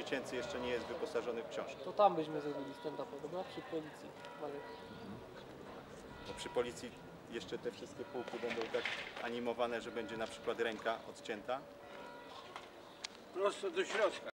dziecięcy jeszcze nie jest wyposażony w książki. To tam byśmy zrobili stand-upa, dobra? Przy policji. Bo przy policji jeszcze te wszystkie półki będą tak animowane, że będzie na przykład ręka odcięta. Prosto do środka.